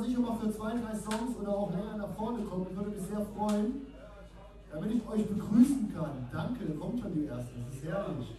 sich immer für 2, 3 Songs oder auch länger nach vorne kommen. Ich würde mich sehr freuen, damit ich euch begrüßen kann. Danke, kommt schon die erste, das ist herrlich.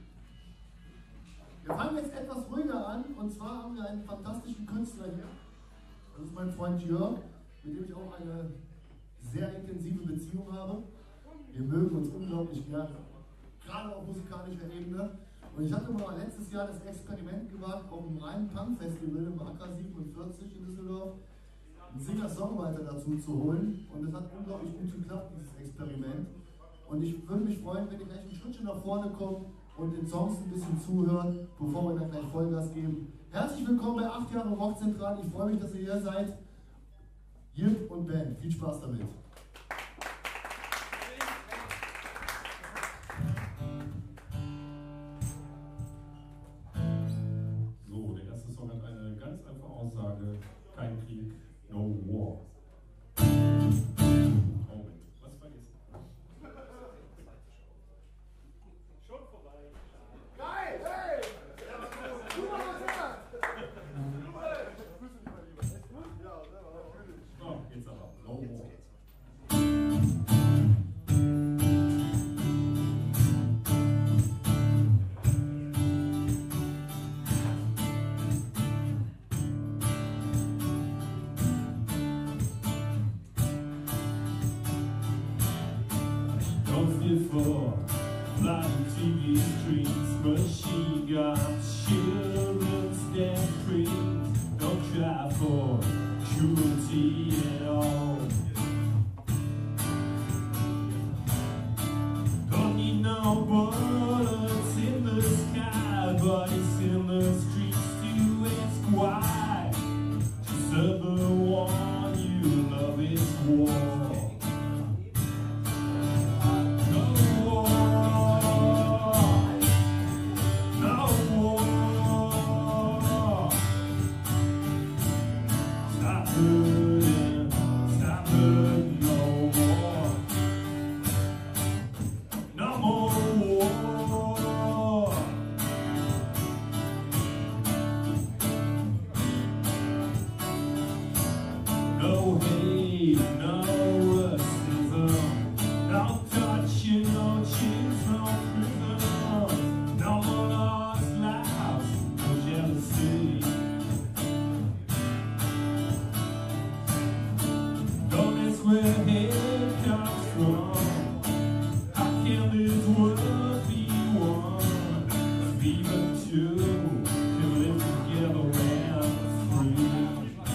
Wir fangen jetzt etwas ruhiger an, und zwar haben wir einen fantastischen Künstler hier. Das ist mein Freund Jörg, mit dem ich auch eine sehr intensive Beziehung habe. Wir mögen uns unglaublich gerne, gerade auf musikalischer Ebene. Und ich hatte mal letztes Jahr das Experiment gewagt, auf dem reinen Punk-Festival im AK 47 in Düsseldorf einen Singer-Songwriter dazu zu holen. Und es hat unglaublich gut geklappt, dieses Experiment. Und ich würde mich freuen, wenn ihr gleich ein Schrittchen nach vorne kommt und den Songs ein bisschen zuhören, bevor wir dann gleich Vollgas geben. Herzlich willkommen bei 8 Jahre Rockzentral. Ich freue mich, dass ihr hier seid. Jip und Band. Viel Spaß damit. So, der erste Song hat eine ganz einfache Aussage. Kein Krieg, no war. Moment, was vergessen? Schon vorbei. Geil, hey! Oh, jetzt aber. No war. Before flying TV streets, machine guns, children's dead dreams. Don't try for cruelty at all. Don't need no bullets in the sky, but it's in the streets to ask why. Just ever warn you, love is war. No hate, no racism, no touching, no cheers, no prisoners, no more lost lives, no jealousy. Don't ask where hate comes from. How can this world be one? If even two can live together and free.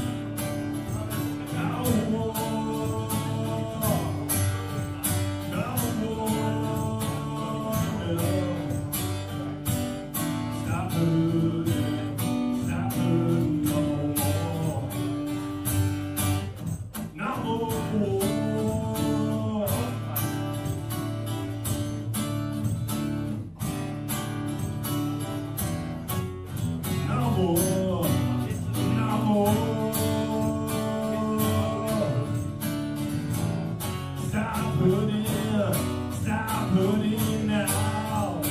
Stop hurting now.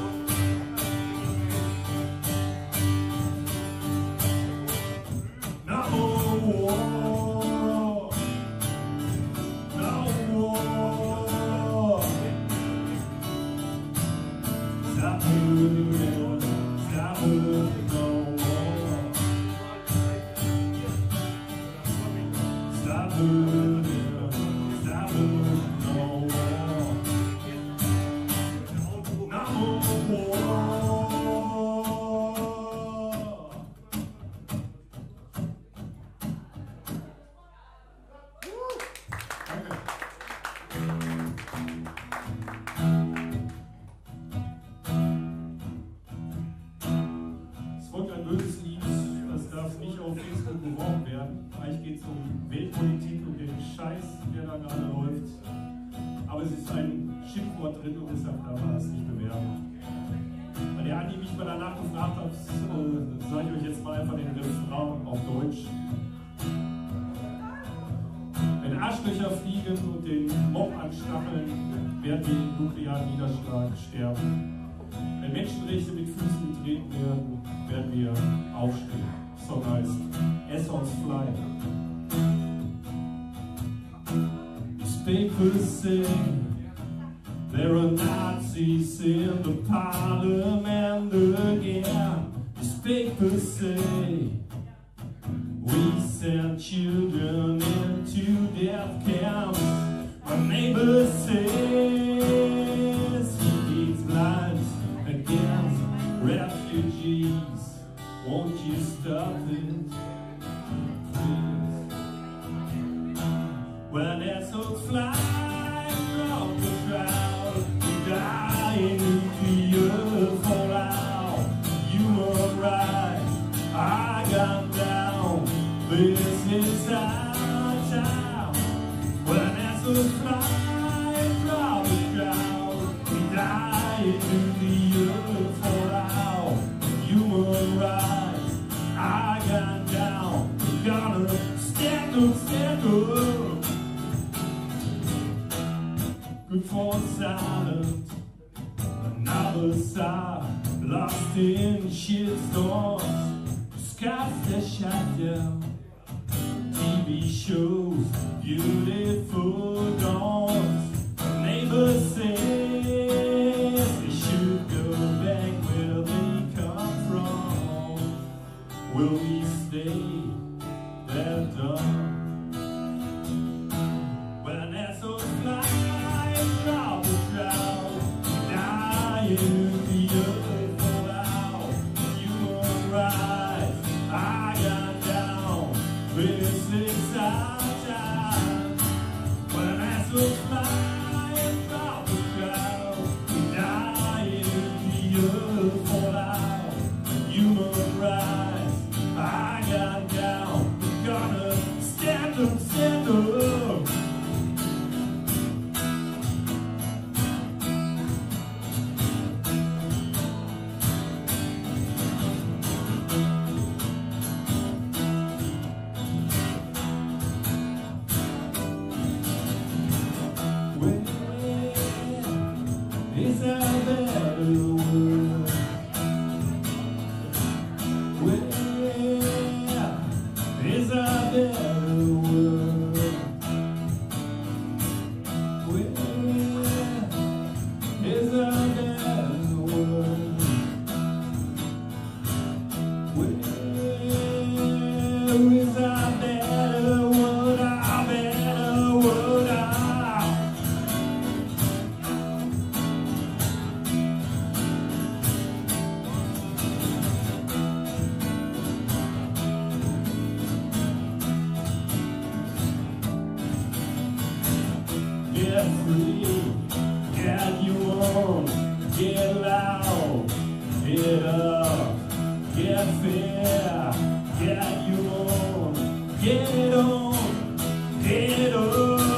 No war. No war. Stop hurting. Stop hurting. No war. Stop hurting. Stop hurting. No war. Es folgt ein böses Lied, das darf nicht auf Facebook beworben werden. Eigentlich geht es um Weltpolitik und den Scheiß, der da gerade läuft. Aber es ist ein Schimpfwort drin und deshalb darf man es nicht bewerben. Weil der Andi mich mal danach gefragt hat, sage ich euch jetzt mal einfach den Refrain auf Deutsch. Wenn Arschlöcher fliegen und den Mob anstacheln, werden wir im nuklearen Niederschlag sterben. Wenn Menschenrechte mit Füßen getreten werden, werden wir aufstehen. Song heißt Essence Fly. Newspapers say there are Nazis in the parliament again. Newspapers say we send children into death camps. My neighbor says he needs lives against refugees. Won't you stop it, please? When assholes fly from the crowd, we die in nuclear fallout. Human rights, I got down. This is our time. When assholes fly from the crowd, we die in nuclear fallout. Human rights, I got down. We gotta stand up, stand up. Good for silence, another side, lost in shitstorms. Skies that shut down, TV shows, beautiful dawns. Neighbor says they should go back where they come from. Will we stay there dumb? When assholes fly from the crowd, die in the earth fallout. Human rights, I got down. This is our time. When assholes fly from the crowd, die in the earth fallout. Human rights, I got down. We gotta stand up, stand up. Is there a better world? Where is a better world? Where is a better world? Where is a better world? A better world? Get free, get you on, get loud, get up, get fair, get you on, get on, get up.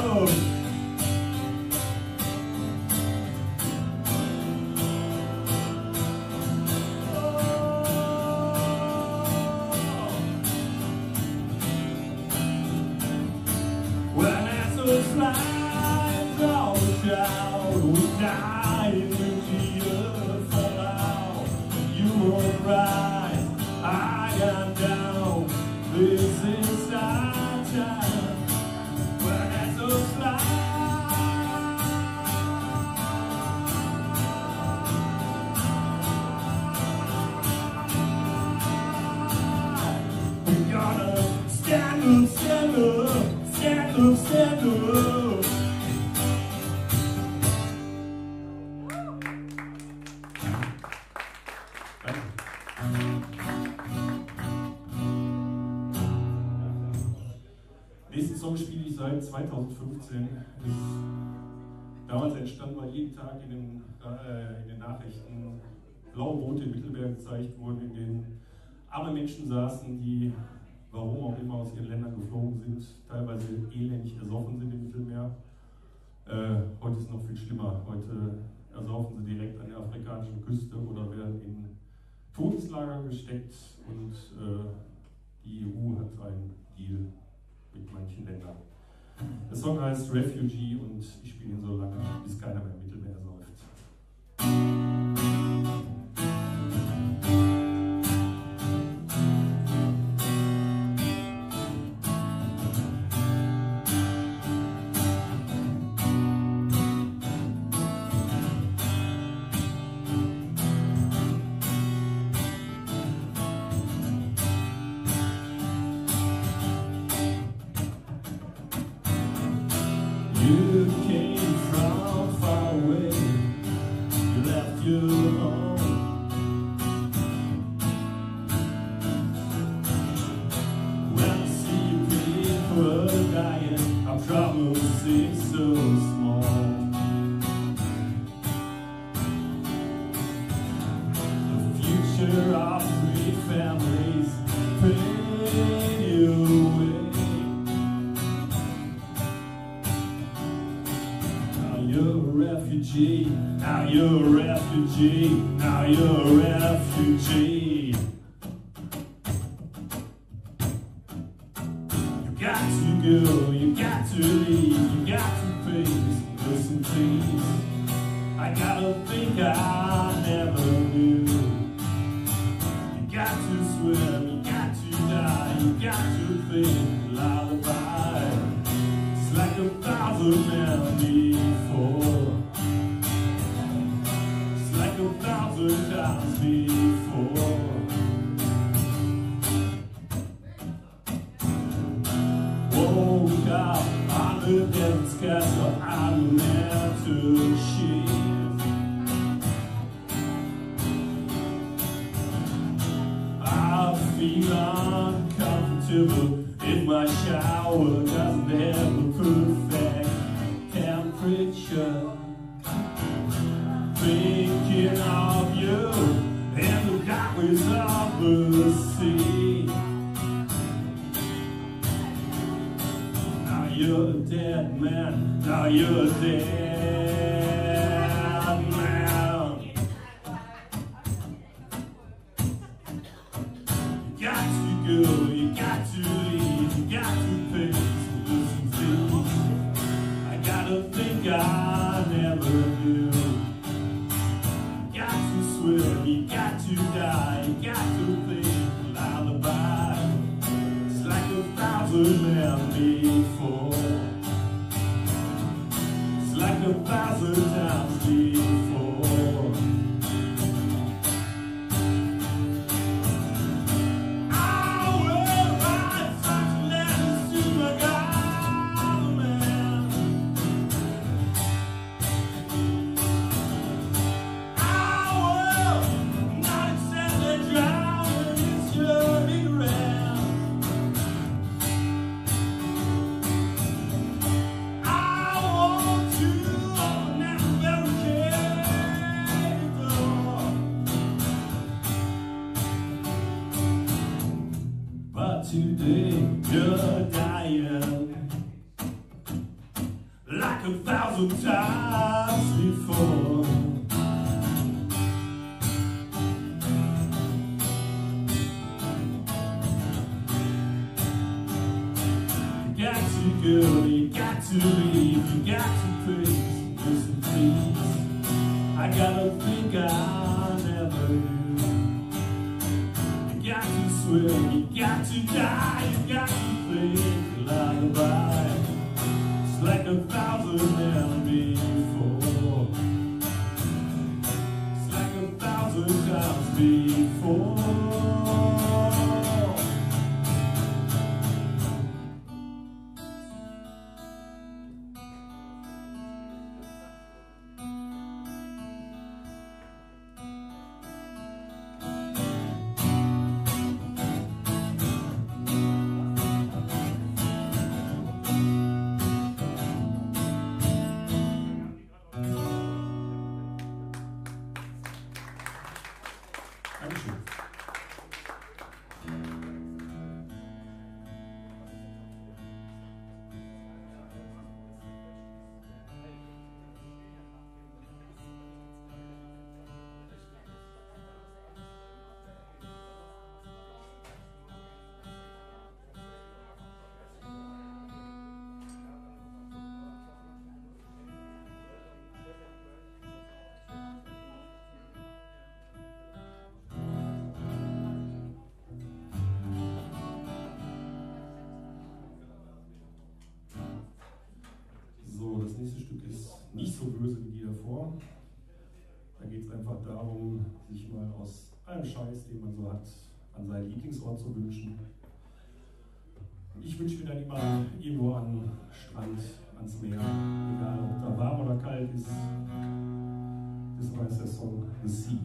When assholes fly from the crowd, we die in nuclear fallout. Human rights, I got down. This is our time. When assholes fly. We gotta stand up, stand up, stand up, stand up. Nächsten Song spiele ich seit 2015. Damals entstand, weil jeden Tag in den Nachrichten blaue Boote im Mittelmeer gezeigt wurden, in denen arme Menschen saßen, die, warum auch immer, aus ihren Ländern geflogen sind, teilweise elendig ersoffen sind im Mittelmeer. Heute ist es noch viel schlimmer. Heute ersaufen sie direkt an der afrikanischen Küste oder werden in Todeslager gesteckt und die EU hat einen Deal mit manchen Ländern. Der Song heißt Refugee und ich spiele ihn so lange, bis keiner mehr im Mittelmeer säuft. You came from far away, you left your home. When I see people dying, our problems seem so small. The future of three families fade away. You're a refugee, now you're a refugee, now you're a refugee. You got to go, you got to leave, you got to face. Listen please, I gotta think I never knew. You got to swim, you got to die, you got to think lullaby. It's like 1,000 men before. It's like 1,000 times before. Woke up under heaven's castle, I'm meant to achieve. I feel uncomfortable if my shower doesn't have a perfect temperature. Thinking of you and the darkness of the sea. Now you're a dead man, now you're a dead man. You got to go, you got to leave, you got to face. Listen please, I gotta think I never knew. You got to swim, you got to die, you got to think lullaby. It's like 1,000 men before. It's like 1,000 times before. Today you're dying like 1,000 times before. You got to go, you got to leave, you got to praise. Listen please, I gotta think I never knew. You got to swim, you got to die, you got to think lullaby. It's like 1,000 men before. It's like 1,000 times before. Das nächste Stück ist nicht so böse wie die davor. Da geht es einfach darum, sich mal aus allem Scheiß, den man so hat, an seinen Lieblingsort zu wünschen. Und ich wünsche mir dann immer irgendwo an Strand ans Meer. Egal, ob da warm oder kalt ist. Das war jetzt der Song The Sea.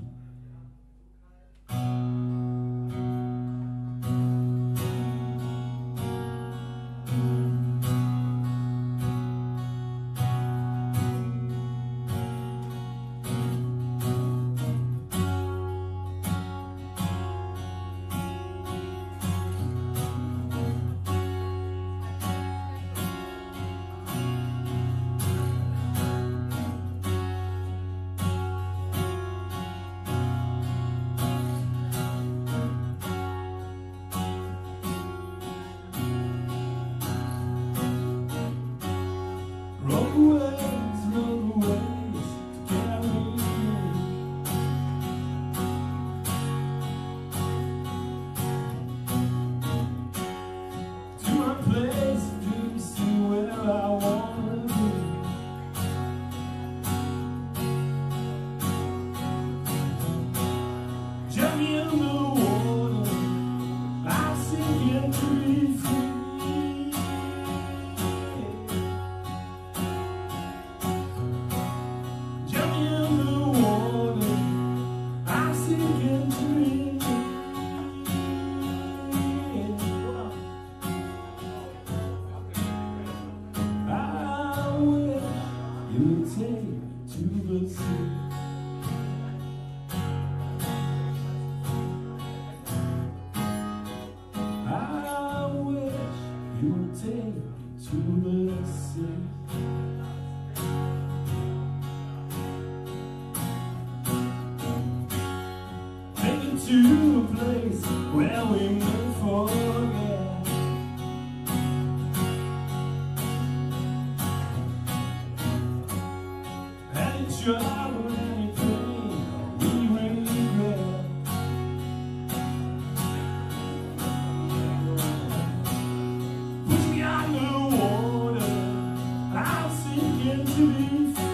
To a place where we may forget. Any trouble, anything we regret. Push me out the water, I'm sinking to be free.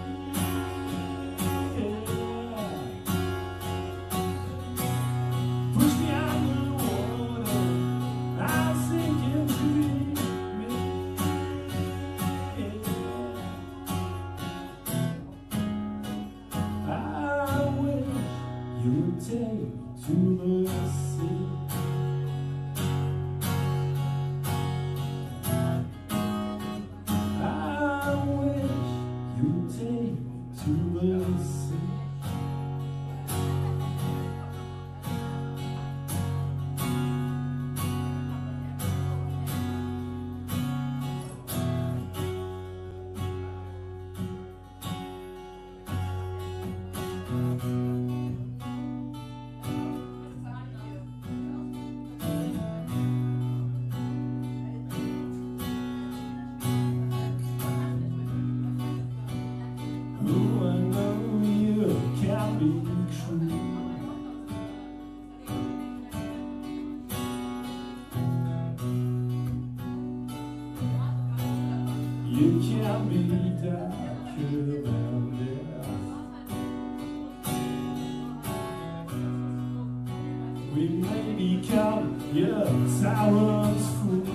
You can't be darker than this. We may become your tyrants' fools.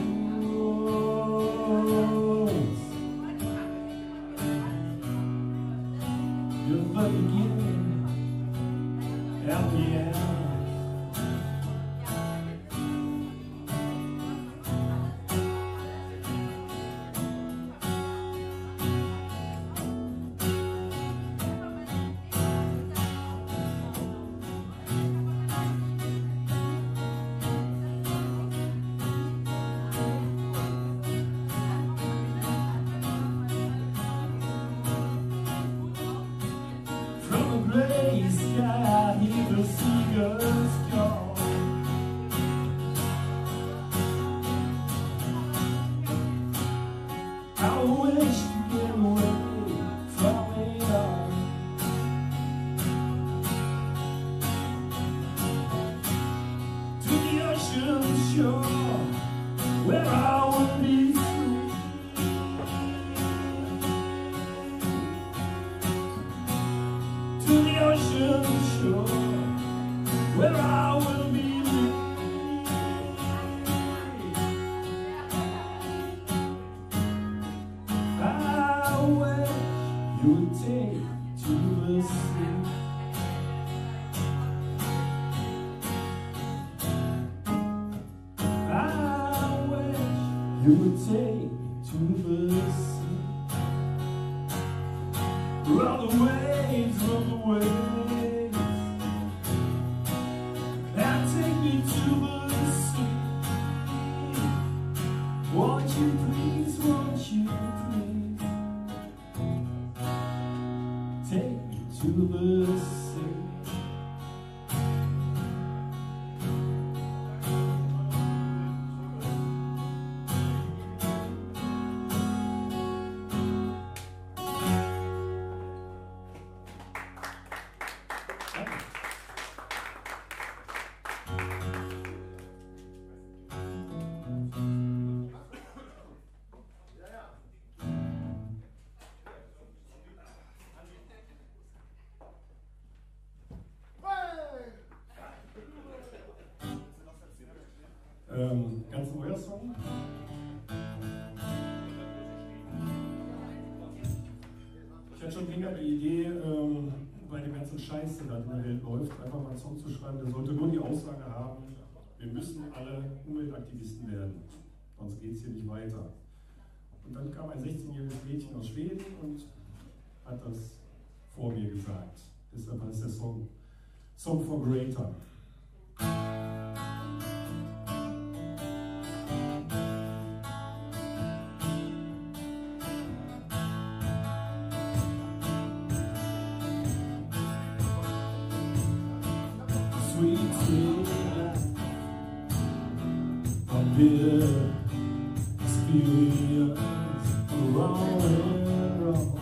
You're the beginning and the end. Gray sky, I hear the seagulls call. I wish to get away from it all. To the ocean shore, where I will be free. To the ocean shore, where you would take to the sea. I wish you would take to the sea. Roll the waves, roll the waves, and take me to the sea. Won't you please, won't you please, take me to the sea. Ganz neuer Song. Ich hatte schon länger die Idee, bei dem ganzen Scheiß, der gerade in der Welt läuft, einfach mal einen Song zu schreiben, der sollte nur die Aussage haben, wir müssen alle Umweltaktivisten werden, sonst geht es hier nicht weiter. Und dann kam ein 16-jähriges Mädchen aus Schweden und hat das vor mir gesagt. Deshalb heißt der Song Song for Greater. Sweet, sweet life, a bitter experience, wrong and wrong.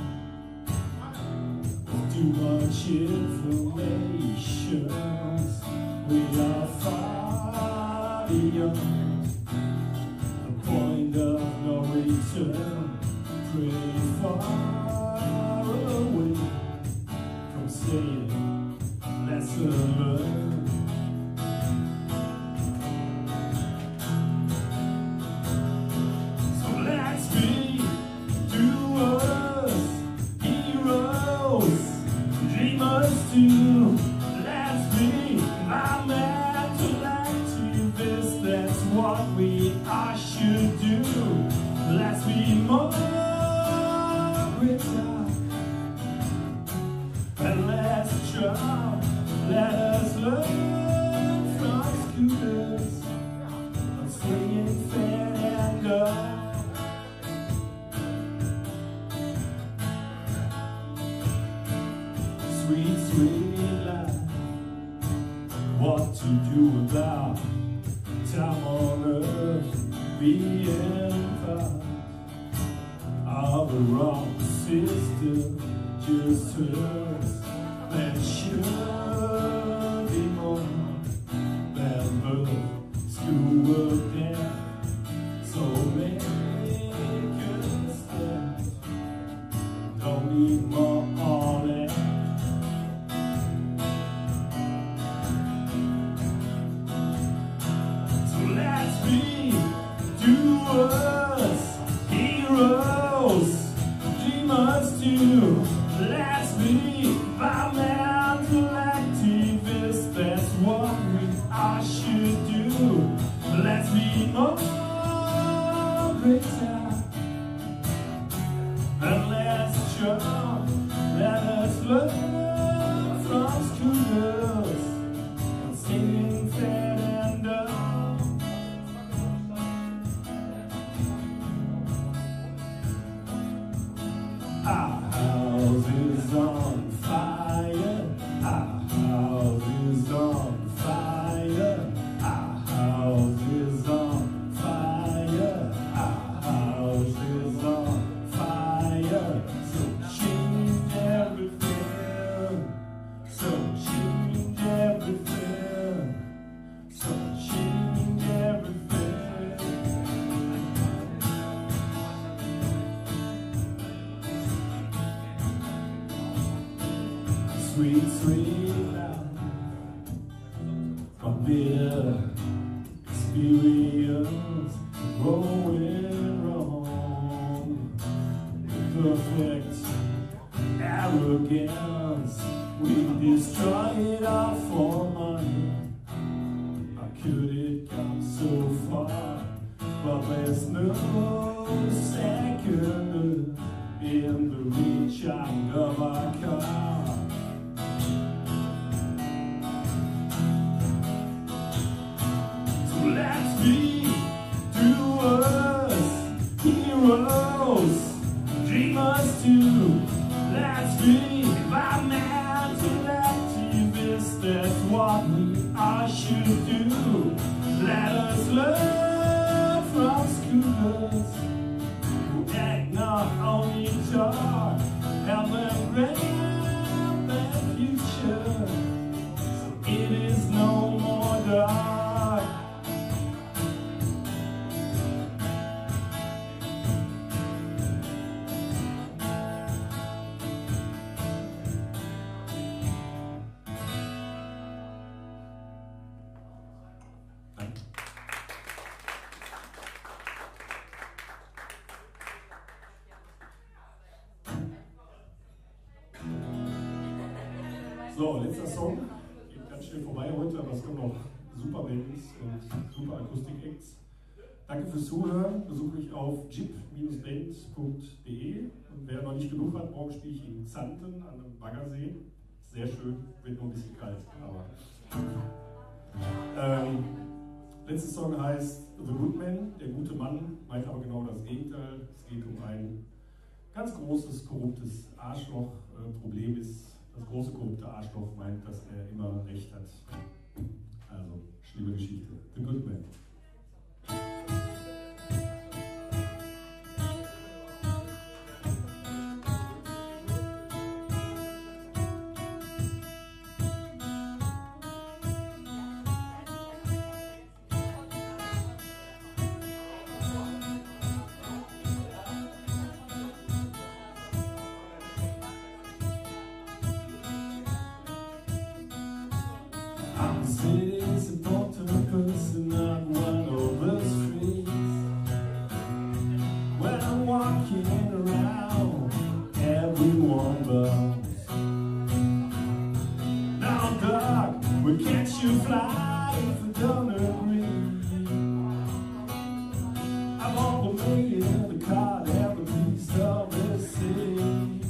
Too much information, we are far beyond the point of no return, pretty far away from saying lesson learned. Let's be environmental activists, that's what we all should do. Let's be more Greater, and let's try, let us learn from scooters on swinging fan and go. Sweet, sweet life, what to do about time on earth being part of a wrong system, just hers, and should be more than birth, school work and so make a step, don't need more on it. Let's be environmental activists, that's what we all should do. Let's be more Greater, and let's try, let us learn from schoolgirls and singing fat and dumb. Our house is on fire, our house is on fire, our house is on fire, our house is on fire. So change everything, so change everything, so change everything. Sweet, sweet life, a bitter experience, going wrong. Perfect arrogance. We destroy it all for money. How could it come so far? But there's no second in the reach of our car. So let's be doers, heroes, dreamers too. Let's be environmental activists, that's what we all should do. Let us learn from schoolers who act not on each other, help them grab their future, so it is no more dark. So, letzter Song. Geht ganz schnell vorbei heute, aber es kommen noch super Bands und super Akustik-Acts. Danke fürs Zuhören. Besuche mich auf jip-band.de. Und wer noch nicht genug hat, morgen spiele ich in Xanten an einem Baggersee. Sehr schön, wird nur ein bisschen kalt. Aber letzter Song heißt The Good Man, der gute Mann, meint aber genau das Gegenteil. Es geht um ein ganz großes, korruptes Arschloch. Problem ist, das große korrupte Arschloch meint, dass er immer recht hat. Also, schlimme Geschichte. The Good Man. City's important person, not one of the streets. When I'm walking around, everyone bows. Now, dog, where can't you fly if you don't agree? I'm on the way in the car, every piece of the city.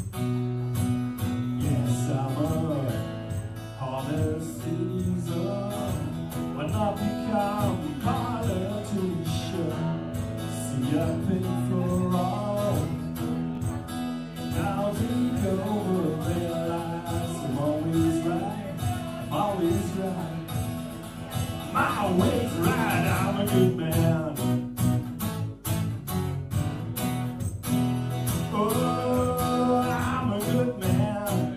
Yes, I'm a harder season. When I become politician, see I pay for all. Now take over, realize I'm always right, I'm always right. I'm always right, I'm a good man. Oh, I'm a good man.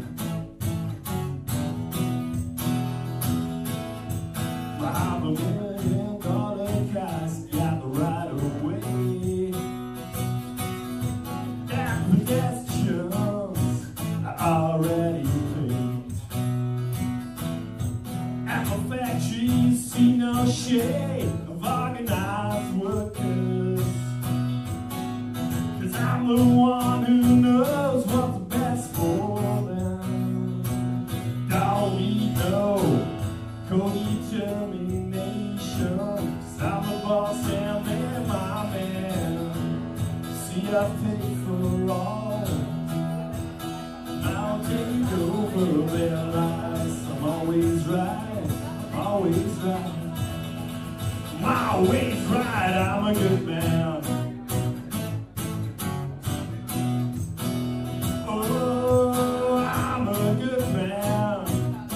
I'm a $1 million cast, got the right of way. And pedestrians are already paid. And my factories see no shade of organized workers. 'Cause I'm the one who knows what's best for them. Don't need no co-determination, 'cause I'm the boss and they're my man. See, I pay for all. Now take over their lives. I'm always right, I'm always right. I'm always right, I'm a good man. Oh, I'm a good man.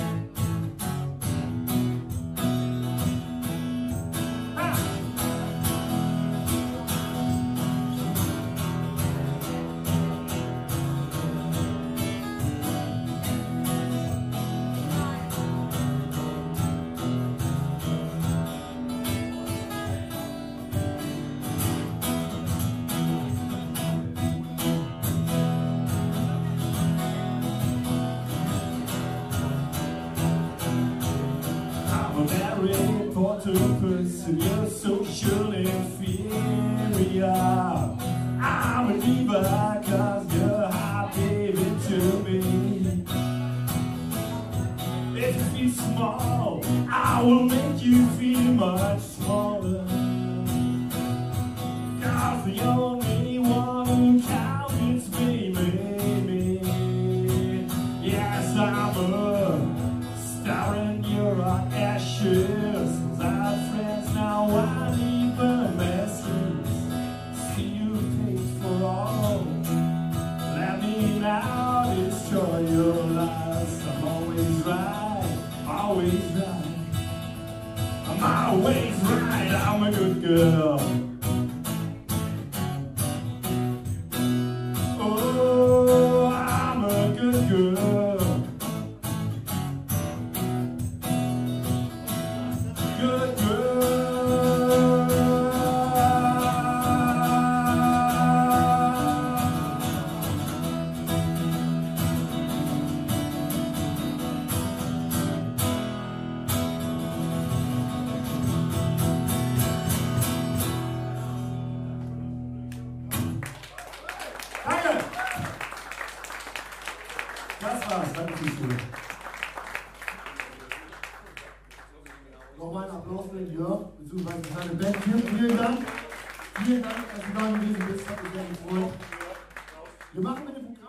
A very important person, you're social inferior. I'm a diva 'cause you're high, baby, to fall, I will make you feel much smaller. 'Cause the only one who counts is me. Yes, I'm a star in your ashes. Our friends now I leave a message. See you paid for all. Let me now destroy your lies. I'm always right, always right. I'm always right, I'm a good girl. Oh, I'm a good girl. Good girl. Danke! Das war's, danke fürs Zuhören. Nochmal einen Applaus für den Jörg, beziehungsweise seine Band. Vielen Dank. Vielen Dank, dass du da gewesen bist, hat mich sehr gefreut. Wir machen mit dem